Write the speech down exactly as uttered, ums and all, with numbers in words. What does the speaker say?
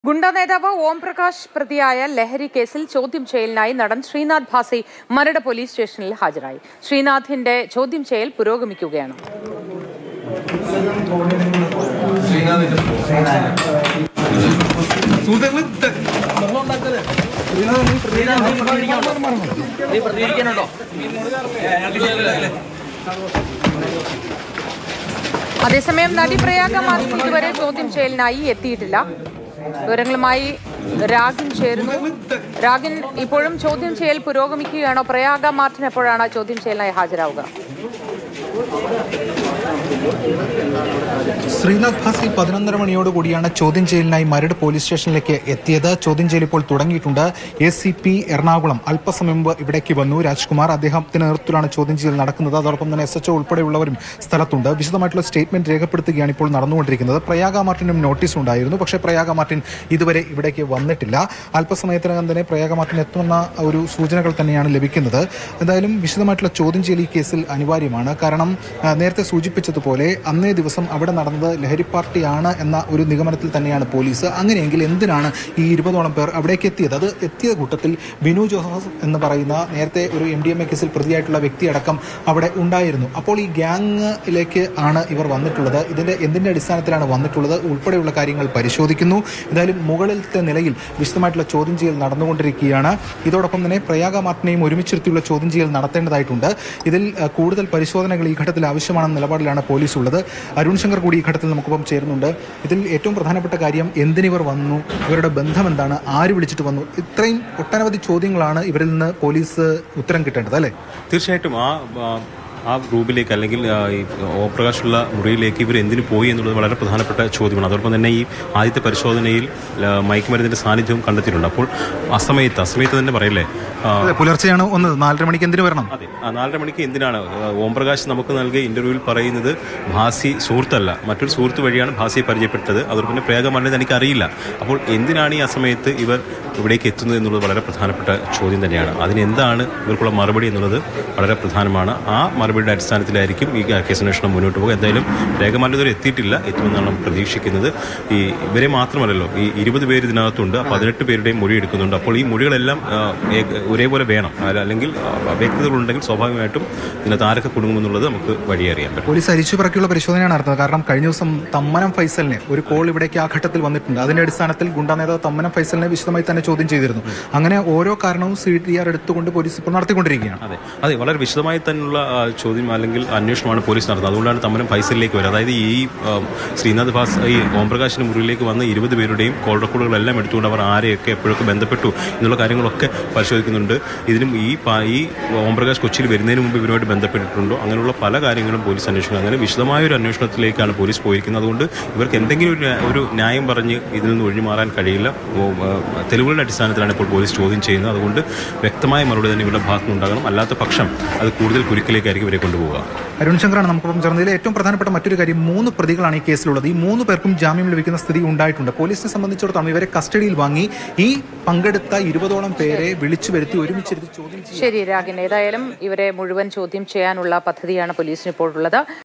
ഗുണ്ട നേതാവ് ഓം പ്രകാശ് പ്രതിയായ ലഹരി കേസിൽ ചോദ്യം ചെയ്യലിനായി നടൻ ശ്രീനാഥ് ഭാസി മരട് പോലീസ് സ്റ്റേഷനിൽ ഹാജരായി. ശ്രീനാഥിന്റെ ചോദ്യം ചെയ്യൽ പുരോഗമിക്കുകയാണ്. അതേസമയം നടി പ്രയാഗ മാർട്ടിൻ ഇതുവരെ ചോദ്യം ചെയ്യലിനായി എത്തിയിട്ടില്ല. വിവരങ്ങളുമായി രാഗിൻ ചേരുന്നു. രാഗിൻ, ഇപ്പോഴും ചോദ്യം ചെയ്യൽ പുരോഗമിക്കുകയാണോ? പ്രയാഗ മാർട്ടിൻ എപ്പോഴാണ് ചോദ്യം ചെയ്യലിനായി ഹാജരാവുക? ശ്രീനാഥ് ഭാസി പതിനൊന്നര മണിയോടുകൂടിയാണ് ചോദ്യം ചെയ്യലിനായി മരട് പോലീസ് സ്റ്റേഷനിലേക്ക് എത്തിയത്. ചോദ്യം ചെയ്യൽ ഇപ്പോൾ തുടങ്ങിയിട്ടുണ്ട്. എ സി പി എറണാകുളം അല്പസമയം മുമ്പ് ഇവിടേക്ക് വന്നു. രാജ്കുമാർ, അദ്ദേഹത്തിന്റെ നേതൃത്വത്തിലാണ് ചോദ്യം ചെയ്യൽ നടക്കുന്നത്. അതോടൊപ്പം തന്നെ എസ് എച്ച് ഒ ഉൾപ്പെടെയുള്ളവരും സ്ഥലത്തുണ്ട്. വിശദമായിട്ടുള്ള സ്റ്റേറ്റ്മെന്റ് രേഖപ്പെടുത്തുകയാണ് ഇപ്പോൾ നടന്നുകൊണ്ടിരിക്കുന്നത്. പ്രയാഗ മാർട്ടിനും നോട്ടീസ് ഉണ്ടായിരുന്നു, പക്ഷേ പ്രയാഗ മാർട്ടിൻ ഇതുവരെ ഇവിടേക്ക് വന്നിട്ടില്ല. അല്പസമയത്തിനകം തന്നെ പ്രയാഗ മാർട്ടിൻ എത്തുമെന്ന ഒരു സൂചനകൾ തന്നെയാണ് ലഭിക്കുന്നത്. എന്തായാലും വിശദമായിട്ടുള്ള ചോദ്യം ചെയ്യൽ ഈ കേസിൽ അനിവാര്യമാണ്. കാരണം നേരത്തെ സൂചിപ്പിച്ചതുപോലെ അന്നേ ദിവസം അവിടെ നടന്നത് ലഹരി പാർട്ടിയാണ് എന്ന ഒരു നിഗമനത്തിൽ തന്നെയാണ് പോലീസ്. അങ്ങനെയെങ്കിൽ എന്തിനാണ് ഈ ഇരുപതോളം പേർ അവിടേക്ക് എത്തിയത്? അത് എത്തിയ കൂട്ടത്തിൽ ബിനു ജോസഫ് എന്ന് പറയുന്ന നേരത്തെ ഒരു എം ഡി എം എ കേസിൽ പ്രതിയായിട്ടുള്ള വ്യക്തിയടക്കം അവിടെ ഉണ്ടായിരുന്നു. അപ്പോൾ ഈ ഗ്യാങ്ങിലേക്ക് ആണ് ഇവർ വന്നിട്ടുള്ളത്. ഇതിന്റെ എന്തിന്റെ അടിസ്ഥാനത്തിലാണ് വന്നിട്ടുള്ളത് ഉൾപ്പെടെയുള്ള കാര്യങ്ങൾ പരിശോധിക്കുന്നു. എന്തായാലും മുകളിലത്തെ നിലയിൽ വിശദമായിട്ടുള്ള ചോദ്യം ചെയ്യൽ നടന്നുകൊണ്ടിരിക്കുകയാണ്. ഇതോടൊപ്പം തന്നെ പ്രയാഗ മാർട്ടിനെയും ഒരുമിച്ചിരുത്തിയുള്ള ചോദ്യം ചെയ്യൽ നടത്തേണ്ടതായിട്ടുണ്ട്. ഇതിൽ കൂടുതൽ പരിശോധനകൾ ഈ ഘട്ടത്തിൽ ആവശ്യമാണെന്ന നിലപാടിലാണ് പോലീസ് ഉള്ളത്. അരുൺ ശങ്കർ കൂടി ഈ ഘട്ടത്തിൽ നമുക്കൊപ്പം ചേരുന്നുണ്ട്. ഇതിൽ ഏറ്റവും പ്രധാനപ്പെട്ട കാര്യം എന്തിനിവർ വന്നു, ഇവരുടെ ബന്ധം എന്താണ്, ആര് വിളിച്ചിട്ട് വന്നു, ഇത്രയും ഒട്ടനവധി ചോദ്യങ്ങളാണ് ഇവരിൽ നിന്ന് പോലീസ് ഉത്തരം കിട്ടേണ്ടത്, അല്ലേ? തീർച്ചയായിട്ടും ആ ആ റൂമിലേക്ക് അല്ലെങ്കിൽ ഈ ഓം പ്രകാശുള്ള മുറിയിലേക്ക് ഇവർ എന്തിനു പോയി എന്നുള്ളത് വളരെ പ്രധാനപ്പെട്ട ചോദ്യമാണ്. അതോടൊപ്പം തന്നെ ഈ ആദ്യത്തെ പരിശോധനയിൽ മയക്കുമരുന്നിന്റെ സാന്നിധ്യവും കണ്ടെത്തിയിട്ടുണ്ട്. അപ്പോൾ അസമയത്ത് അസമയത്ത് തന്നെ പറയല്ലേ, പുലർച്ചെയാണ് ഒന്ന് നാലര മണിക്ക് എന്തിനു വരണം? അതെ, നാലര മണിക്ക് എന്തിനാണ് ഓം പ്രകാശ് നമുക്ക് നൽകിയ ഇന്റർവ്യൂവിൽ പറയുന്നത് ഭാസി സുഹൃത്തല്ല, മറ്റൊരു സുഹൃത്ത് വഴിയാണ് ഭാസിയെ പരിചയപ്പെട്ടത്. അതോടൊപ്പം തന്നെ പ്രയാഗ മാർട്ടിനെ തനിക്ക് അറിയില്ല. അപ്പോൾ എന്തിനാണ് ഈ അസമയത്ത് ഇവർ ഇവിടേക്ക് എത്തുന്നത് എന്നുള്ളത് വളരെ പ്രധാനപ്പെട്ട ചോദ്യം തന്നെയാണ്. അതിനെന്താണ് ഇവർക്കുള്ള മറുപടി എന്നുള്ളത് വളരെ പ്രധാനമാണ്. ആ മറുപടിയുടെ അടിസ്ഥാനത്തിലായിരിക്കും ഈ കേസന്വേഷണം മുന്നോട്ട് പോകുക. എന്തായാലും പ്രയാഗ മാർട്ടിൻ ഇതുവരെ എത്തിയിട്ടില്ല, എത്തുമെന്നാണ് നമ്മൾ പ്രതീക്ഷിക്കുന്നത്. ഈ ഇവരെ മാത്രമല്ലല്ലോ, ഈ ഇരുപത് പേര് ഇതിനകത്തുണ്ട്, പതിനെട്ട് പേരുടെയും മൊഴി എടുക്കുന്നുണ്ട്. അപ്പോൾ ഈ മൊഴികളെല്ലാം ഒരേപോലെ വേണം, അല്ലെങ്കിൽ വ്യക്തികളുണ്ടെങ്കിൽ സ്വാഭാവികമായിട്ടും ഇതിനകത്ത് ആരൊക്കെ കുടുങ്ങുമെന്നുള്ളത് നമുക്ക് വഴിയറിയാൻ പറ്റും. പോലീസ് അരിച്ചു പറക്കിയുള്ള പരിശോധനയാണ് നടത്തുന്നത്. കാരണം കഴിഞ്ഞ ദിവസം തമ്മനം ഫൈസലിനെ ഒരു കോൾ ഇവിടേക്ക് ആ ഘട്ടത്തിൽ വന്നിട്ടുണ്ട്. അതിന്റെ അടിസ്ഥാനത്തിൽ ഗുണ്ടാ നേതാവ് തമ്മനം ഫൈസലിനെ വിശദമായി തന്നെ ചോദ്യം ചെയ്തിരുന്നു. അങ്ങനെ ഓരോ കാരണവും സി ഡി ആർ എടുത്തുകൊണ്ട് പോലീസ് ഇപ്പോൾ നടത്തിക്കൊണ്ടിരിക്കുകയാണ്. അതെ അതെ വളരെ വിശദമായി തന്നെയുള്ള ചോദ്യം അല്ലെങ്കിൽ അന്വേഷണമാണ് പോലീസ് നടത്തുന്നത്. അതുകൊണ്ടാണ് തമ്മനം ഫൈസലിലേക്ക് വരിക. അതായത് ഈ ശ്രീനാഥ് ഭാസ് ഈ ഓം പ്രകാശിന്റെ മുറിയിലേക്ക് വന്ന ഇരുപത് പേരുടെയും കോൾ റെക്കോർഡുകളെല്ലാം എടുത്തുകൊണ്ട് അവർ ആരെയൊക്കെ എപ്പോഴൊക്കെ ബന്ധപ്പെട്ടു എന്നുള്ള കാര്യങ്ങളൊക്കെ പരിശോധിക്കുന്നുണ്ട്. ഇതിനും ഈ ഈ ഓം പ്രകാശ് കൊച്ചിയിൽ വരുന്നതിന് മുമ്പ് ഇവരുമായിട്ട് ബന്ധപ്പെട്ടിട്ടുണ്ടോ, അങ്ങനെയുള്ള പല കാര്യങ്ങളും പോലീസ് അന്വേഷിക്കുന്നത്. അങ്ങനെ വിശദമായ ഒരു അന്വേഷണത്തിലേക്കാണ് പോലീസ് പോയിരിക്കുന്നത്. അതുകൊണ്ട് ഇവർക്ക് എന്തെങ്കിലും ഒരു ഒരു ന്യായം പറഞ്ഞ് ഇതിൽ നിന്ന് ഒഴിഞ്ഞു മാറാൻ കഴിയില്ല. തെളിവുകളുടെ അടിസ്ഥാനത്തിലാണ് ഇപ്പോൾ പോലീസ് ചോദ്യം ചെയ്യുന്നത്. അതുകൊണ്ട് വ്യക്തമായ മറുപടി തന്നെ ഇവരുടെ ഭാഗത്തുനിന്ന് ഉണ്ടാകണം. അല്ലാത്ത പക്ഷം അത് കൂടുതൽ കുരുക്കിലേക്കായിരിക്കും ഇവരെ കൊണ്ടുപോകുക. അരുൺ ശങ്കറാണ് നമുക്കൊപ്പം ചേർന്നതിൽ ഏറ്റവും പ്രധാനപ്പെട്ട മറ്റൊരു കാര്യം, മൂന്ന് പ്രതികളാണ് ഈ കേസിലുള്ളത്. ഈ മൂന്ന് പേർക്കും ജാമ്യം ലഭിക്കുന്ന സ്ഥിതി ഉണ്ടായിട്ടുണ്ട്. പോലീസിനെ സംബന്ധിച്ചിടത്തോളം ഇവരെ കസ്റ്റഡിയിൽ വാങ്ങി ഈ പങ്കെടുത്ത ഇരുപതോളം പേരെ വിളിച്ചു വരുത്തി ഒരുമിച്ചിരുത്തി ചോദ്യം ചെയ്യും. ശരി രാഗിൻ, ഏതായാലും ഇവരെ മുഴുവൻ ചോദ്യം ചെയ്യാനുള്ള പദ്ധതിയാണ് പോലീസിന് ഇപ്പോൾ ഉള്ളത്.